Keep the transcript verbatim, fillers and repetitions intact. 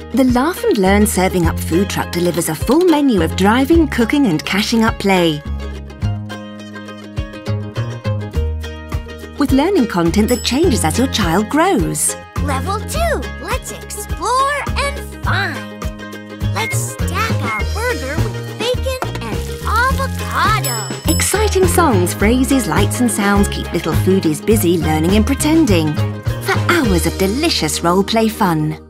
The Laugh and Learn Serving Up food truck delivers a full menu of driving, cooking and cashing up play. With learning content that changes as your child grows. Level two, let's explore and find. Let's stack our burger with bacon and avocado. Exciting songs, phrases, lights and sounds keep little foodies busy learning and pretending. For hours of delicious role-play fun.